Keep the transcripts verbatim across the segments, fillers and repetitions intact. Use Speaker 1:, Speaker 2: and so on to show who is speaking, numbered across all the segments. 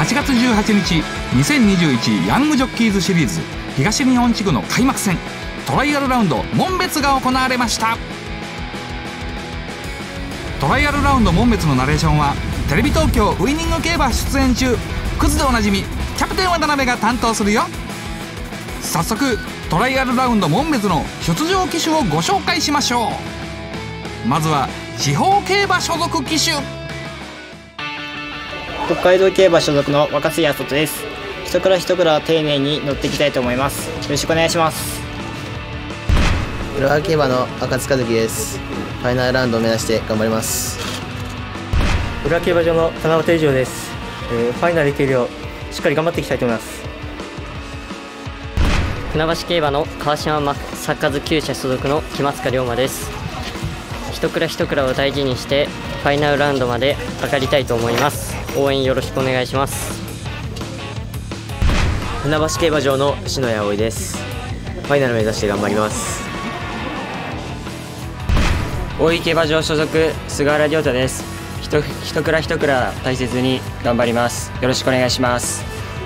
Speaker 1: はちがつじゅうはちにち、にせんにじゅういちヤングジョッキーズシリーズ東日本地区の開幕戦トライアルラウンド紋別が行われました。トライアルラウンド紋別のナレーションはテレビ東京ウイニング競馬出演中クズでおなじみキャプテン渡辺が担当するよ。早速トライアルラウンド紋別の出場騎手をご紹介しましょう。まずは地方競馬所属騎手、
Speaker 2: 北海道競馬所属の若杉麻人です。一から一から丁寧に乗っていきたいと思います。よろしくお願いします。
Speaker 3: 浦和競馬の赤塚月です。ファイナルラウンドを目指して頑張ります。
Speaker 4: 浦和競馬場の田中定次郎です。えー、ファイナル行けるようしっかり頑張っていきたいと思います。
Speaker 5: 船橋競馬の川島作家図きゅう社所属の木松龍馬です。一蔵一蔵を大事にしてファイナルラウンドまで上がりたいと思います。応援よろしくお願いします。
Speaker 6: 船橋競馬場の篠谷葵です。ファイナル目指して頑張ります。
Speaker 7: 大井競馬場所属菅原亮太です。ひと一蔵一蔵大切に頑張ります。よろしくお願いします。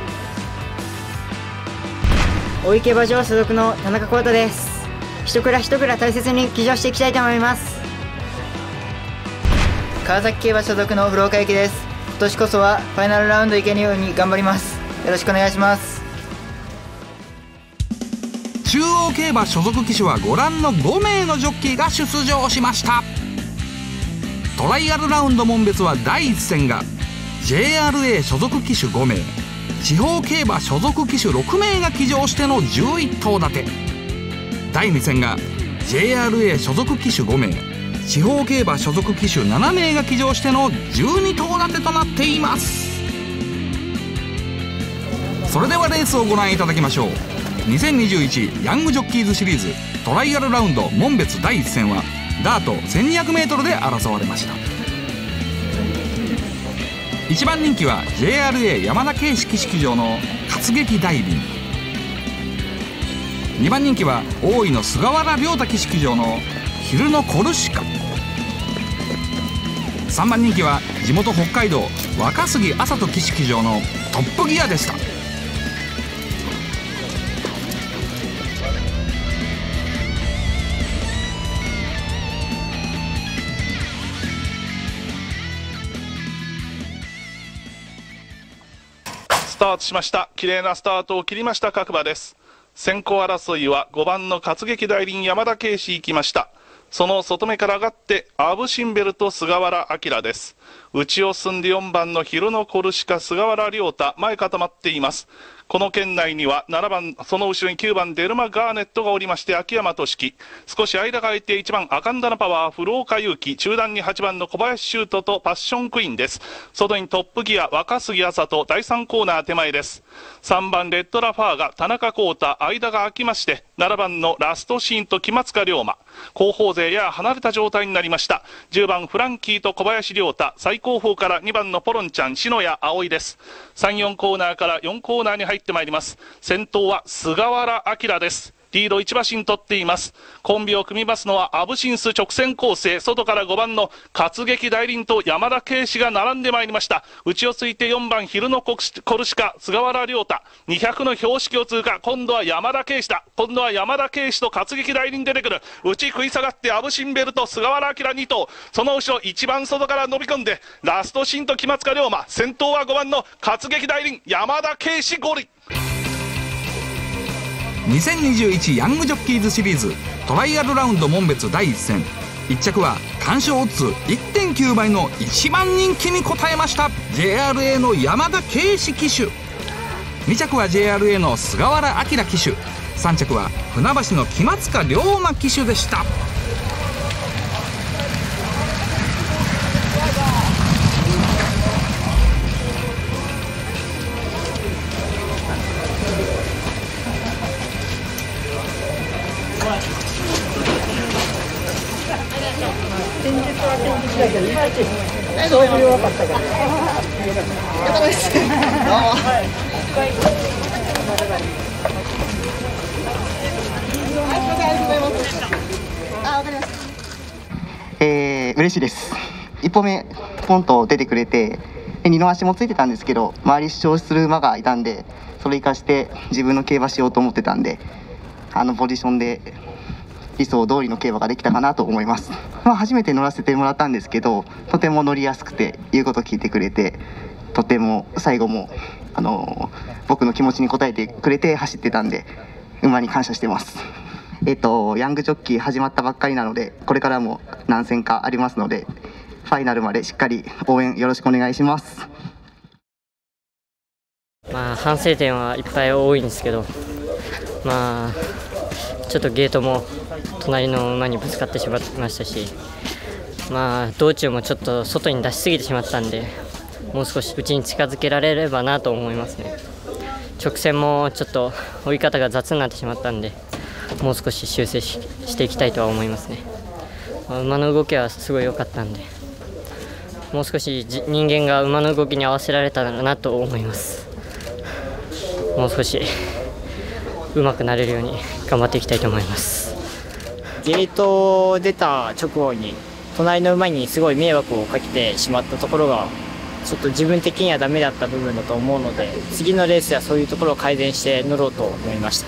Speaker 8: 大井競馬場所属の田中浩太です。一蔵一蔵大切に騎乗していきたいと思います。
Speaker 9: 川崎競馬所属の古岡幸です。今年こそはファイナルラウンド行けるように頑張ります。よろしくお願いします。
Speaker 1: 中央競馬所属騎手はご覧のごめいのジョッキーが出場しました。トライアルラウンド紋別はだいいち戦が ジェイアールエー 所属騎手ごめい、地方競馬所属騎手ろくめいが騎乗してのじゅういち頭立て、だいに戦が ジェイアールエー 所属騎手ごめい、地方競馬所属騎手ななめいが騎乗してのじゅうに頭立てとなっています。それではレースをご覧いただきましょう。にせんにじゅういちヤングジョッキーズシリーズトライアルラウンド紋別だいいち戦はダート せんにひゃくメートル で争われました。いちばん人気は ジェイアールエー 山田圭司騎手場の活劇大輪、にばん人気は大井の菅原亮太騎手場の昼のコルシカ、さんばん人気は地元北海道若杉麻人騎手場のトップギアでした。
Speaker 10: スタートしました。綺麗なスタートを切りました各馬です。先行争いはごばんの活劇大輪山田圭司行きました。その外目から上がってアブシンベルと菅原明です。内を進んでよんばんの昼のコルシカ菅原亮太前固まっています。この圏内にはななばん、その後ろにきゅうばんデルマガーネットがおりまして秋山俊樹、少し間が空いていちばんアカンダナパワー古岡優輝、中段にはちばんの小林修斗とパッションクイーンです。外にトップギア若杉麻人だいさんコーナー手前です。さんばんレッドラファーが田中浩太間が空きまして、ななばんのラストシーンと木松龍馬、後方勢やや離れた状態になりました。じゅうばんフランキーと小林亮太、最後方からにばんのポロンちゃん篠谷葵です。さん、よんコーナーからよんコーナーに入ってまいります。先頭は菅原明です。リードいち馬身取っています。コンビを組みますのはアブシンス直線構成、外からごばんの活劇大輪と山田圭司が並んでまいりました。内をついてよんばん昼のコルシカ菅原亮太、にひゃくの標識を通過、今度は山田圭司だ。今度は山田圭司と活劇大輪出てくる。内食い下がってアブシンベルと菅原明に頭、その後ろ一番外から伸び込んでラストシーンと木松龍馬、先頭はごばんの活劇大輪山田圭司ゴリ。
Speaker 1: にせんにじゅういちヤングジョッキーズシリーズトライアルラウンド紋別だいいち戦、いっ着は単勝オッズ いってんきゅう 倍のいちばん人気に応えました ジェイアールエー の山田圭司騎手、に着は ジェイアールエー の菅原明騎手、さん着は船橋の木松龍馬騎手でした。
Speaker 11: 先日は先日だけど、いまいち勝負弱かったから。お疲れ様です。どうも。あ、わかりました。
Speaker 12: えー、嬉しいです。一歩目ポンと出てくれて、 で二の足もついてたんですけど、周り主張する馬がいたんで、それ生かして自分の競馬しようと思ってたんで、あのポジションで理想通りの競馬ができたかなと思います。まあ、初めて乗らせてもらったんですけど、とても乗りやすくて言うこと聞いてくれて、とても最後もあの僕の気持ちに応えてくれて走ってたんで、馬に感謝してます。えっとヤングジョッキー始まったばっかりなので、これからも何戦かありますので、ファイナルまでしっかり応援よろしくお願いします。
Speaker 5: まあ反省点はいっぱい多いんですけど、まあちょっとゲートも隣の馬にぶつかってしまいましたし、まあ道中もちょっと外に出しすぎてしまったんで、もう少し内に近づけられればなと思いますね。直線もちょっと追い方が雑になってしまったんで、もう少し修正 し, していきたいとは思いますね。馬の動きはすごい良かったんで、もう少し人間が馬の動きに合わせられたらなと思います。もう少し上手くなれるように頑張っていきたいと思います。
Speaker 2: ゲート出た直後に隣の馬にすごい迷惑をかけてしまったところがちょっと自分的にはダメだった部分だと思うので、次のレースではそういうところを改善して乗ろうと思いました。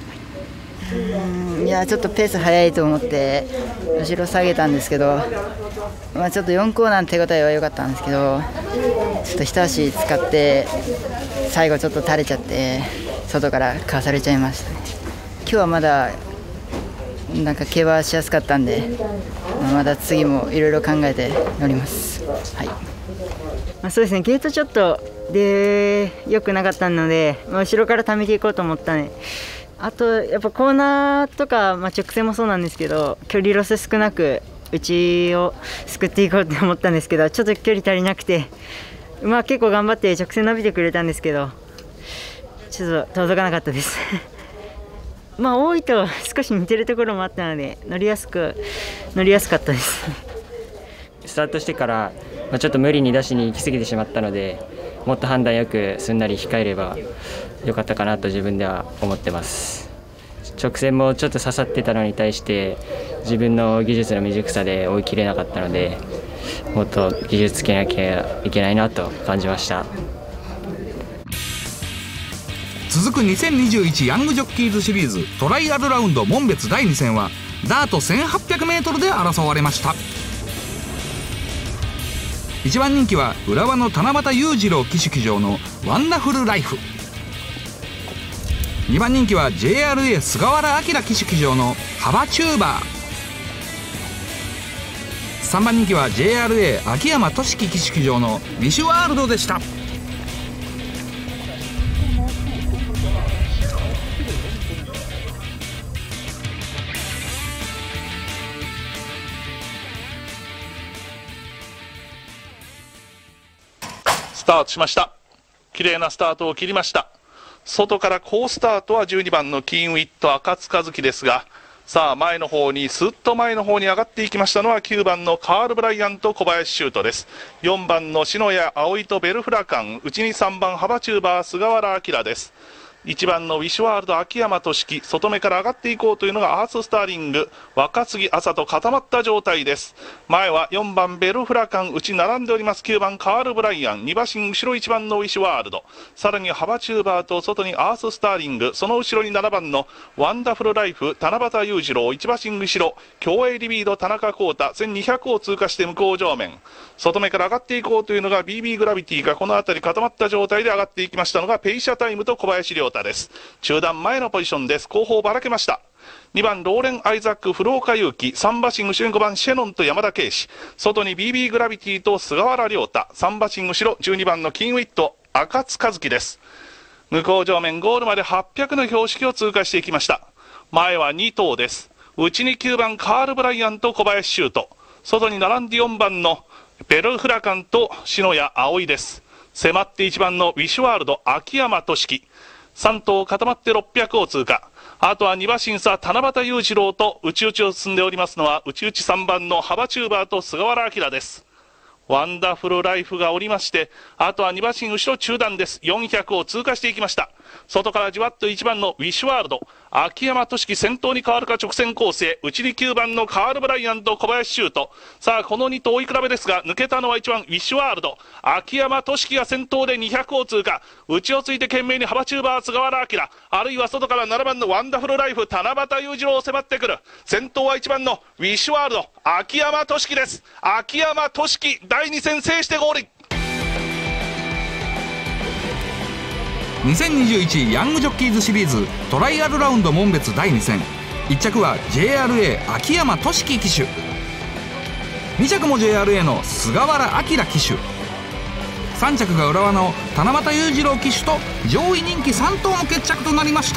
Speaker 9: うんいやちょっとペース速いと思って後ろ下げたんですけど、まあ、ちょっとよんコーナーの手応えは良かったんですけど、ちょっと一足使って最後ちょっと垂れちゃって外からかわされちゃいましたね。今日はまだなんか競馬しやすかったんで、まだ次もいろいろ考えて乗ります。はい、まあ、そうですね、ゲートちょっとで良くなかったので、まあ、後ろから溜めていこうと思ったね。あとやっぱコーナーとか、まあ、直線もそうなんですけど、距離ロス少なく内をすくっていこうと思ったんですけど、ちょっと距離足りなくて、馬は結構頑張って直線伸びてくれたんですけど、ちょっと届かなかったですまあ多いと少し似てるところもあったので、乗りやすく乗りやすかったです
Speaker 7: スタートしてから、まあ、ちょっと無理に出しに行き過ぎてしまったので、もっと判断よくすんなり控えればよかったかなと自分では思ってます。直線もちょっと刺さってたのに対して自分の技術の未熟さで追い切れなかったので、もっと技術つけなきゃいけないなと感じました。
Speaker 1: 続くにせんにじゅういちヤングジョッキーズシリーズトライアルラウンド門別だいに戦はダート せんはっぴゃくメートル で争われました。いちばん人気は浦和の七夕裕次郎騎手騎乗のワンダフルライフ、にばん人気は ジェイアールエー 菅原明騎手騎乗のハバチューバー、さんばん人気は ジェイアールエー 秋山俊樹騎手騎乗のウィシュワールドでした。
Speaker 10: スタートしました。綺麗なスタートを切りました。外から好スタートはじゅうにばんのキーンウィット赤津和樹ですが、さあ前の方にすっと前の方に上がっていきましたのはきゅうばんのカール・ブライアント小林修斗です。よんばんの篠谷葵とベルフラカン、内にさんばんハバチューバー菅原明です。いちばんのウィシュワールド秋山俊樹、外目から上がっていこうというのがアーススターリング若杉麻と固まった状態です。前はよんばんベルフラカン、内並んでおりますきゅうばんカール・ブライアン、に馬身後ろいちばんのウィシュワールド、さらにハバチューバーと外にアーススターリング、その後ろにななばんのワンダフルライフ七夕裕次郎、いち馬身後ろ競泳リビード田中幸太、せんにひゃくを通過して向こう上面、外目から上がっていこうというのが ビービー グラビティがこの辺り固まった状態で上がっていきましたのがペイシャタイムと小林亮太です。中段前のポジションです。後方ばらけました。にばんローレン・アイザック古岡祐希、さん馬身後ろにごばんシェノンと山田圭司、外に ビービー グラビティと菅原亮太、さん馬身後ろじゅうにばんのキンウィット赤津和樹です。向こう上面ゴールまではっぴゃくの標識を通過していきました。前はに頭です。内にきゅうばんカール・ブライアンと小林修斗、外に並んでよんばんのベルフラカンと篠谷葵です。迫っていちばんのウィシュワールド秋山俊樹、さん頭固まってろっぴゃくを通過。あとはに馬身差七夕裕次郎と内々を進んでおりますのは内々さんばんのハバチューバーと菅原明です。ワンダフルライフがおりまして、あとはに馬身後ろ中段です。よんひゃくを通過していきました。外からじわっといちばんのウィシュワールド秋山俊樹先頭に変わるか直線コースへ。内にきゅうばんのカール・ブライアンと小林修斗。さあこのに頭追い比べですが、抜けたのはいちばんウィッシュワールド。秋山俊樹が先頭でにひゃくを通過。内をついて懸命に幅チューバー菅原明、あるいは外からななばんのワンダフルライフ七夕裕次郎を迫ってくる。先頭はいちばんのウィッシュワールド秋山俊樹です。秋山俊樹だいに戦制してゴール。
Speaker 1: にせんにじゅういちヤングジョッキーズシリーズトライアルラウンド門別だいに戦、いっ着は ジェイアールエー 秋山俊樹騎手、に着も ジェイアールエー の菅原明騎手、さん着が浦和の七夕裕次郎騎手と上位人気さん頭の決着となりました。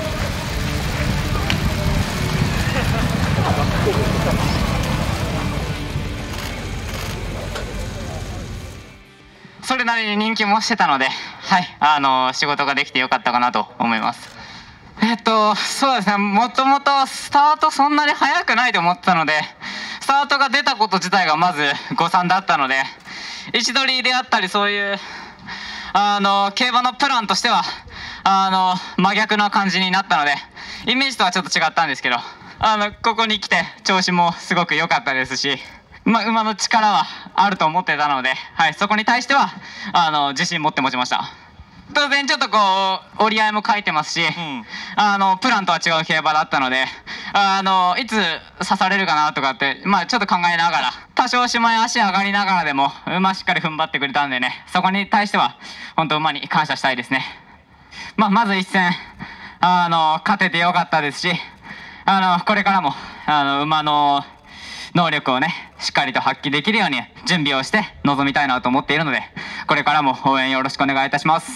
Speaker 13: それなりに人気もしてたので、はい、あの仕事ができてよかったかなと思います。えっとそうですね、もともとスタートそんなに速くないと思ってたので、スタートが出たこと自体がまず誤算だったので、位置取りであったりそういうあの競馬のプランとしてはあの真逆な感じになったので、イメージとはちょっと違ったんですけど、あのここに来て調子もすごく良かったですし、まあ、馬の力はあると思ってたので、はい、そこに対してはあの自信持って持ちました。当然ちょっとこう折り合いも書いてますし、うん、あのプランとは違う競馬だったので、あのいつ刺されるかなとかって、まあ、ちょっと考えながら、多少しまい足上がりながらでも馬しっかり踏ん張ってくれたんでね、そこに対しては本当馬に感謝したいですね。まあ、まず一戦あの勝ててよかったですし、あのこれからもあの馬の能力をねしっかりと発揮できるように準備をして臨みたいなと思っているので、これからも応援よろしくお願いいたします。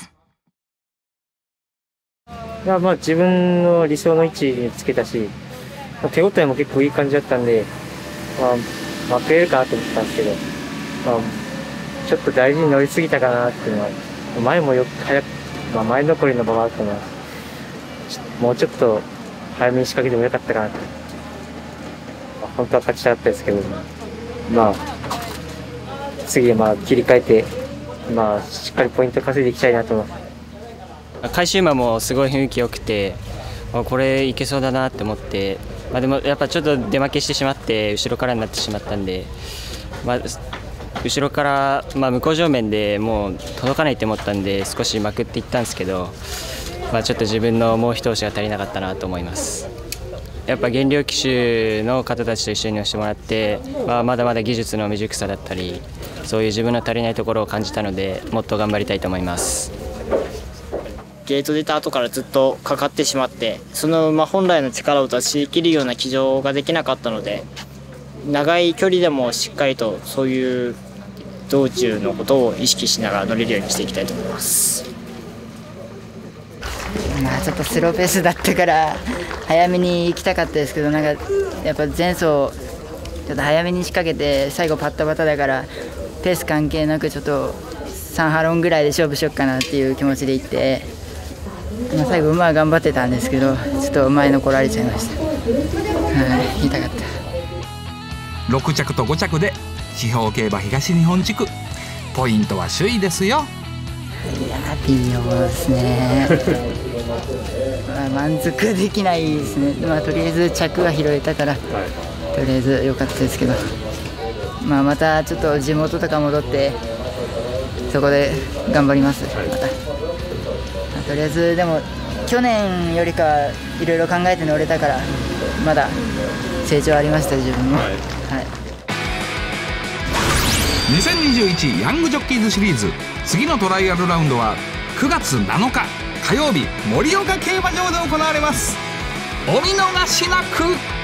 Speaker 4: いやまあ自分の理想の位置につけたし、手応えも結構いい感じだったんで、まあ、負けるかなと思ったんですけど、まあ、ちょっと大事に乗りすぎたかなっていうのは、前もよく早く、まあ、前残りのままだったのはもうちょっと早めに仕掛けてもよかったかなと。本当は勝ちたかったですけど、まあ次まあ切り替えて、まあしっかりポイント稼いでいきたいなと思います。
Speaker 7: 返し馬もすごい雰囲気良くて、これいけそうだなって思って、まあ、でもやっぱちょっと出負けしてしまって後ろからになってしまったんで、まあ、後ろから、まあ、向こう上面でもう届かないって思ったんで少しまくっていったんですけど、まあ、ちょっと自分のもう一押しが足りなかったなと思います。やっぱ減量騎手の方たちと一緒に乗せてもらって、まあ、まだまだ技術の未熟さだったりそういう自分の足りないところを感じたので、もっと頑張りたいと思います。
Speaker 2: ゲート出た後からずっとかかってしまって、その馬本来の力を出し切るような騎乗ができなかったので、長い距離でもしっかりとそういう道中のことを意識しながら乗れるようにしていきたいと思います。
Speaker 9: まあちょっとスローペースだったから早めに行きたかったですけど、なんかやっぱ前走ちょっと早めに仕掛けて最後パッタパタだから、ペース関係なくちょっとさんハロンぐらいで勝負しようかなっていう気持ちで行って、まあ、最後馬は頑張ってたんですけど、ちょっと前残られちゃいました。はい、痛かった。
Speaker 1: ろく着とご着で地方競馬東日本地区、ポイントは首位ですよ。
Speaker 9: いや微妙ですねまあ満足できないですね。まあとりあえず着は拾えたから、はい、とりあえず良かったですけど、まあまたちょっと地元とか戻ってそこで頑張ります。はい、また、まあ、とりあえずでも去年よりかはいろいろ考えて乗れたから、まだ成長ありました自分も。はい、はい、
Speaker 1: にせんにじゅういちヤングジョッキーズシリーズ、次のトライアルラウンドはくがつなのか火曜日、盛岡競馬場で行われます。お見逃しなく。